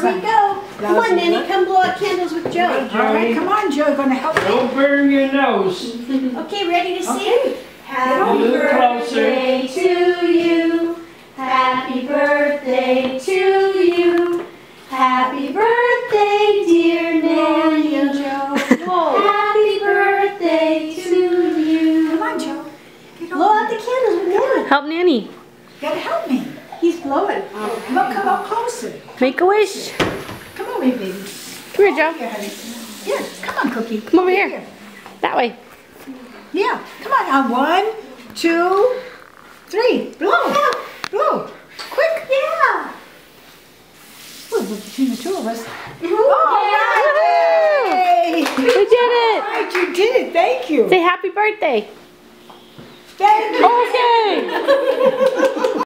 we go. Come on, Nanny, come blow out candles with Joe. All right, come on, Joe, gonna help me. Don't burn your nose. Okay, ready to sing? Okay. Happy birthday to you. Happy birthday to you. Happy birthday, dear Nanny and Joe. Whoa. Happy birthday to you. Come on, Joe. Blow out the candles with Nanny. Help Nanny. You gotta help me. He's blowing. Come up closer. Make a wish. Come over here, baby. Come here, Joe. Here, honey. Here, come on, Cookie. Come over here. That way. Yeah, come on. 1, 2, 3. Blow. Blow. Quick. Yeah. Well, between the two of us. Woohoo! Yay! We did it. All right, you did it. Thank you. Say happy birthday. Thank you. Okay.